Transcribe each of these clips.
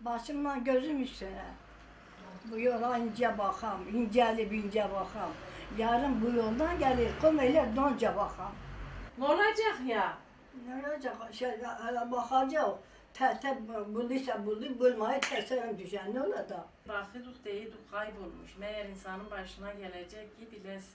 Başımdan gözüm üstüne. Bu yola ince bakam, incelip ince bakam. Yarın bu yoldan gelir, komeyle donca bakam. Ne olacak ya? Ne olacak? Bakacak. Te bulduysa buldu, bulmayı tersine düşen ne olacak? Bakıyorduk deyiyorduk kaybolmuş. Meğer insanın başına gelecek ki bilesin.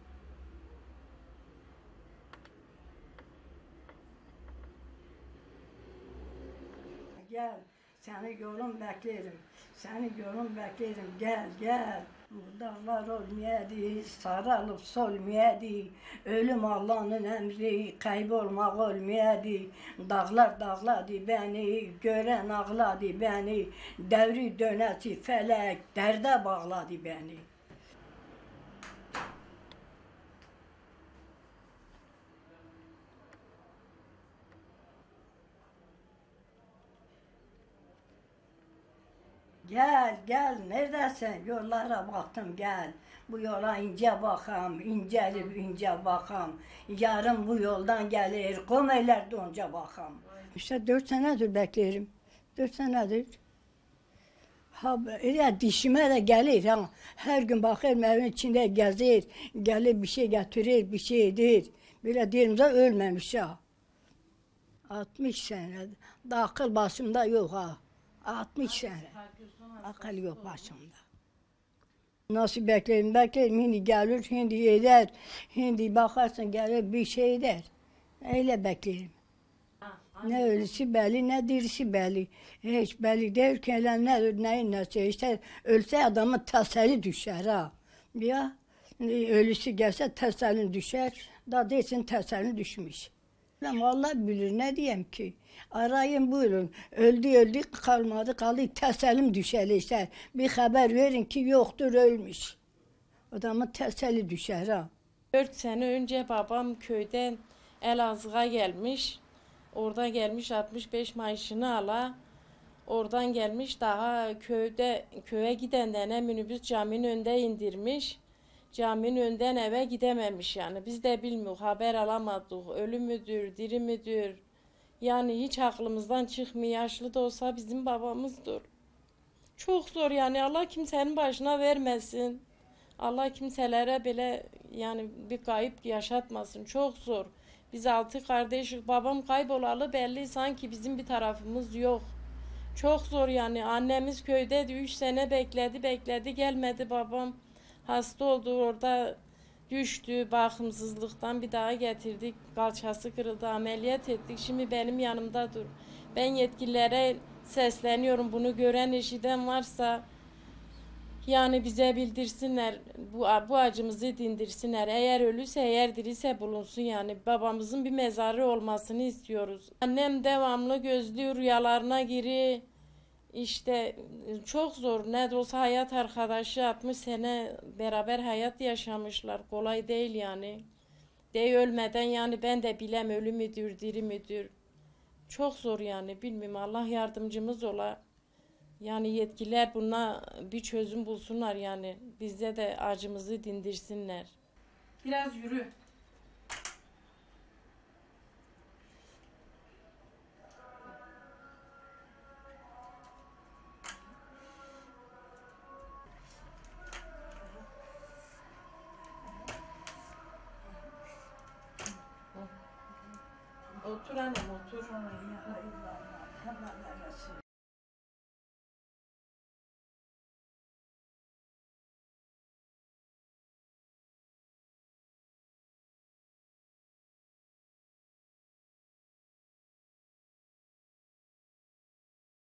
Gel, seni yolum beklerim. Seni yolum beklerim. Gel, gel. Dağlar olmayadı, sarılıp solmayadı. Ölüm Allah'ın emri, kaybolmak olmayadı. Dağlar dağladı beni, gören ağladı beni. Devri dönesi felek, derde bağladı beni. Gel, gel, neredesin? Yollara baktım, gel. Bu yola ince bakam, incelip ince bakam. Yarın bu yoldan gelir, komeler donca bakam. İşte 4 senedir beklerim. 4 senedir. Ha, öyle dişime de gelir ha. Her gün bakıyorum evin içinde gezir. Gelir bir şey getirir, bir şey edir. Böyle diyelim de ölmemiş ha. 60 sene. Daha akıl başımda yok ha. 60 sene. Akıl yok başımda. Nasıl beklerim, beklerim. Şimdi gelir, şimdi eder. Şimdi bakarsın gelir bir şey eder. Öyle beklerim. Ne ölüsü belli, ne dirisi belli. Hiç belli değil ki hele ne, neyin nesi. İşte ölse adamın teselli düşer ha. Ya ölüsü gelse teselli düşer. Da desin teselli düşmüş. Vallahi bilir ne diyeyim ki. Arayın buyurun. Öldü kalmadı kaldı tesellim düşer işte. Bir haber verin ki yoktur ölmüş. Adamın teselli düşer ha. 4 sene önce babam köyden Elazığ'a gelmiş. Orada gelmiş 65 maaşını ala. Oradan gelmiş daha köye giden tane minibüs caminin önünde indirmiş. Caminin önden eve gidememiş yani. Biz de bilmiyoruz, haber alamadık. Ölü müdür, diri müdür? Yani hiç aklımızdan çıkmıyor. Yaşlı da olsa bizim babamızdır. Çok zor yani. Allah kimsenin başına vermesin. Allah kimselere bile yani bir kayıp yaşatmasın. Çok zor. Biz 6 kardeşiz. Babam kaybolalı belli sanki bizim bir tarafımız yok. Çok zor yani. Annemiz köydeydi. 3 sene bekledi gelmedi babam. Hasta oldu orada düştü bakımsızlıktan bir daha getirdik. Kalçası kırıldı ameliyat ettik. Şimdi benim yanımda dur. Ben yetkililere sesleniyorum. Bunu gören işiten varsa yani bize bildirsinler. Bu acımızı dindirsinler. Eğer ölüyse eğer diriyse bulunsun yani. Babamızın bir mezarı olmasını istiyoruz. Annem devamlı gözlüyor rüyalarına giriyor. İşte çok zor. Ne de olsa hayat arkadaşı 60 sene beraber hayat yaşamışlar. Kolay değil yani. Ölmeden yani ben de bilem ölü müdür, diri müdür. Çok zor yani bilmiyorum. Allah yardımcımız ola. Yani yetkililer buna bir çözüm bulsunlar yani. Bizde de acımızı dindirsinler. Biraz yürü. Otur annem otur. Ya Allah, hemen arasın.